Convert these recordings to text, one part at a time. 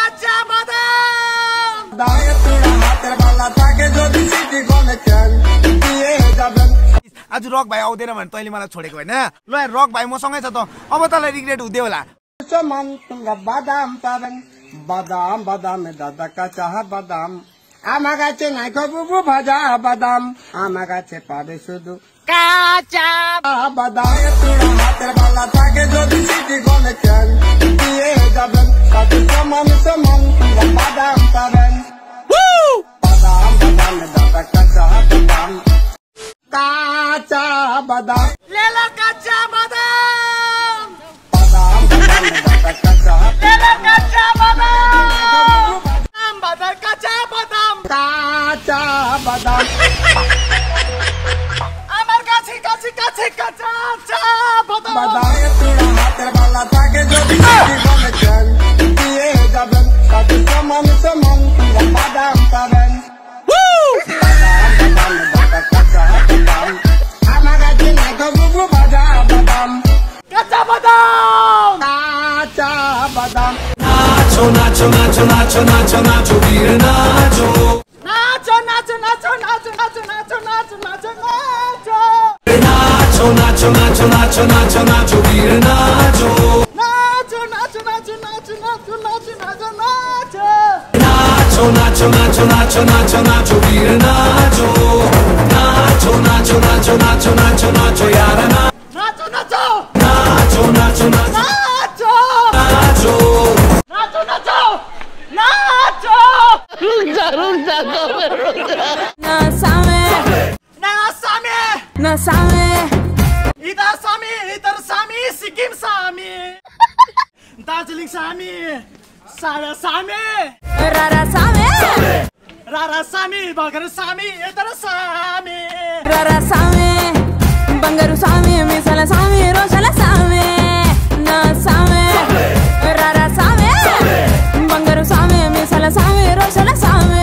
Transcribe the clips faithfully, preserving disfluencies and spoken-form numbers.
কাঁচা বাদাম দায়ে তোরা হাতের বালা থাকে যদি সিটি কনেকশন দিয়ে যাবেন। आज रक भाइ आउँदैन भने तैँले मलाई छोडेको होइन ल रक भाइ मसँगै छ त अब तँलाई रिग्रेट हुँदै होला। मन तुंगा बादाम पावन बादाम बादाम दादा काचा बादाम आमा गाছে নাইকো বুবু ভাজা বাদাম আমা গাছে পাবে শুধু কাঁচা বাদাম তোরা হাতের বালা থাকে যদি সিটি কনেকশন দিয়ে যাবেন কত সমান সমান তুঙ্গা বাদাম পাবেন বাদাম বাদাম দাদা কাঁচা বাদাম কাঁচা বাদাম লেলা কাঁচা বাদাম বাদাম বাদাম দাদা কাঁচা লেলা কাঁচা বাদাম বাদাম কাঁচা বাদাম কাঁচা বাদাম আমার কাছে কাছে কাছে কাঁচা চা বাদাম বাদাম তোরা হাতের বালা থাকে যদি সিটি কনেকশন দিয়ে যাবেন কত সমান সমান তুঙ্গা বাদাম পাবেন বাদাম বাদাম দাদা কাঁচা বাদাম আমা গাছে নাইকো বুবু ভাজা বাদাম কাঁচা বাদাম কাঁচা বাদাম नाचो नाचो नाचो नाचो नाचो नाचो वीर नाचो নাচো নাচো নাচো নাচো নাচো নাচো নাচো নাচো नाचो নাচো नाचो नाचो नाचो नाचो नाचो वीर नाचो नाचो नाचो नाचो नाचो नाचो नाचो नाचो नाचो नाचो नाचो नाचो नाचो नाचो नाचो वीर नाचो नाचो नाचो नाचो नाचो नाचो नाचो यार नाचो नाचो नाचो नाचो नाचो नाचो नाचो नाचो नाचो नाचो रुक जा रुक जा दो मिनट रुक जा ना सामे ना सामी ना सामे इधर सामी इधर सामी सिक्किम सामी दार्जिलिङ सामी सारा सामी रारा सामे रारा सामी बगर सामी इधर सामी रारा सामे बंगारू सामे मिसाला सामे रोशला सामे ना सामे रारा सामे बंगारू सामे मिसाला सामे रोशला सामे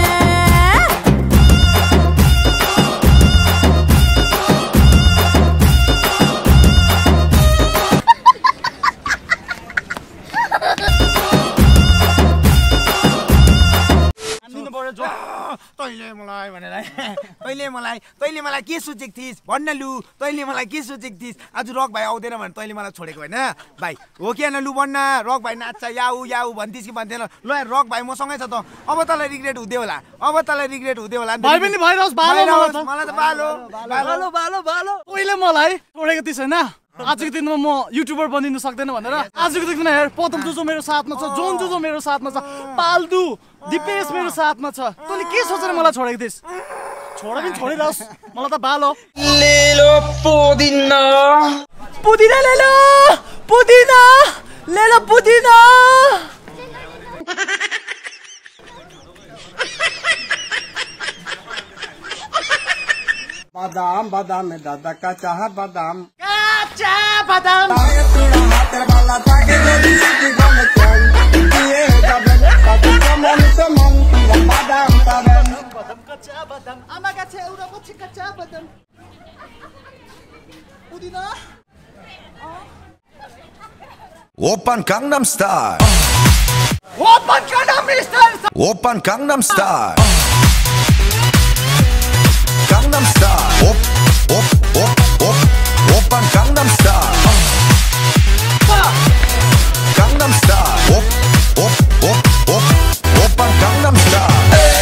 तैँले मलाई भनेर तैँले मलाई तैँले मलाई के सोचेको थिइस् भन्न लु तैँले मलाई के सोचेको थिइस् आज रक भाइ आउँदैन भने तैँले मलाई छोडेको होइन भाइ हो कि होइन लु भन्न रक भाइ नाच्छ याउ याउ भन्थिस् कि भन्थेन ल रक भाइ मसँगै छ त अब तँलाई रिग्रेट हुँदै होला अब तँलाई रिग्रेट हुँदै होला भाइ पनि भइरहोस् बालो मलाई त बालो बालो बालो बालो उहिले मलाई छोडेको थिइस् होइन आजको दिनमा म युट्युबर बनिनु सक्दैन भनेर आजको दिनमा हेर पदम जुजो मेरो साथमा छ जोन जुजो मेरो साथमा छ पाल्दु दिपेश मेरो साथमा छ तैँले के सोचेर मलाई छोडेको थिइस् छोड पनि छोडिरहोस् मलाई त बालो लेलो पुदिना पुदिना लेलो पुदिना लेलो पुदिना बादाम बादाम दादा काचा बादाम কাঁচা বাদাম দায়ে তোরা হাতের বালা থাকে যদি সিটি কনেকশন দিয়ে যাবেন কত সমান সমান তুঙ্গা বাদাম পাবেন বাদাম কাঁচা বাদাম আমার কাছে ওরা বলছে কাঁচা বাদাম পুদিনা Oppan Gangnam Style. ওপেন কানাম mister Oppan Gangnam Style. Gangnam Style. Op, op, op, op. Oppan Gangnam Style. Gangnam Style. Op, op, op, op. Oppan Gangnam Style.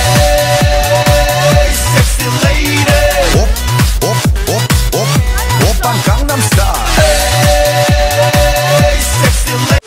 Hey, sexy lady. Op, op, op, op. Oppan Gangnam Style. Hey, sexy lady.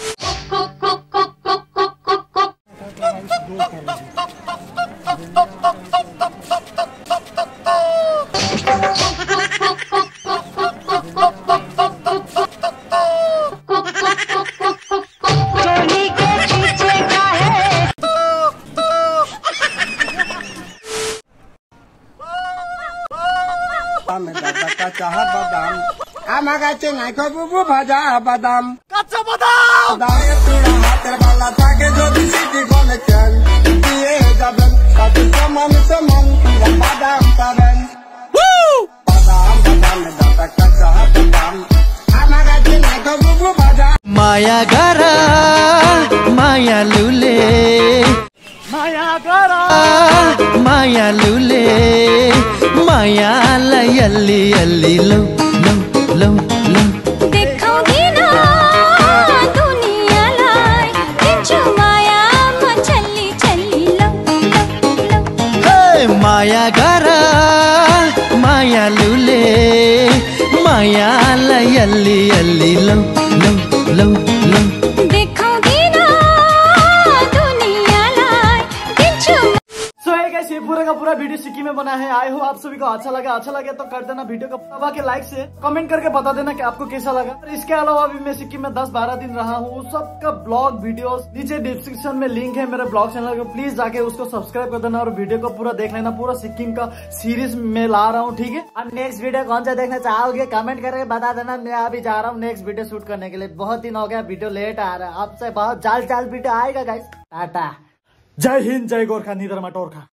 दादा काचा बादाम आमा गाছে নাইকো বুবু ভাজা বাদাম কাঁচা বাদাম দায়ে তোরা হাতের বালা থাকে যদি সিটি কনেকশন দিয়ে যাবেন কত সমান সমান তুঙ্গা বাদাম পাবেন বাদাম বাদাম দাদা কাঁচা বাদাম आमा गाছে নাইকো বুবু ভাজা माया गरा माया लुले गर मायालुले मायालाई अलि अलि लौ लौ लौ लौ देखाउँदिन दुनियाँलाई दिन्छु माया म छल्ली छल्ली लौ लौ लौ माया गर मायालुले मायालाई अलि अलि लौ लौ लौ लौ देखाउँदिन दुनियाँलाई दिन्छु। सो है गाइस, ये पूरा का पूरा वीडियो सिक्किम में बना है। आई हो आप सभी को अच्छा लगा। अच्छा लगे तो कर देना वीडियो को दबा के लाइक से कमेंट करके बता देना कि आपको कैसा लगा। और इसके अलावा भी मैं सिक्किम में दस बारह दिन रहा हूँ, सबका ब्लॉग वीडियोस नीचे डिस्क्रिप्शन में लिंक है मेरे ब्लॉग चैनल का, प्लीज जाके उसको सब्सक्राइब कर देना और वीडियो को पूरा देख लेना। पूरा सिक्किम का सीरीज में ला रहा हूँ, ठीक है। और नेक्स्ट वीडियो कौन सा देखना चाहोगे कमेंट करके बता देना। मैं अभी जा रहा हूँ नेक्स्ट वीडियो शूट करने के लिए। बहुत दिन हो गया वीडियो लेट आ रहा है, आपसे बहुत जल्द जल्द वीडियो आएगा गाइस। टाटा, जय हिंद, जय गोरखा, निधर मटोरखा।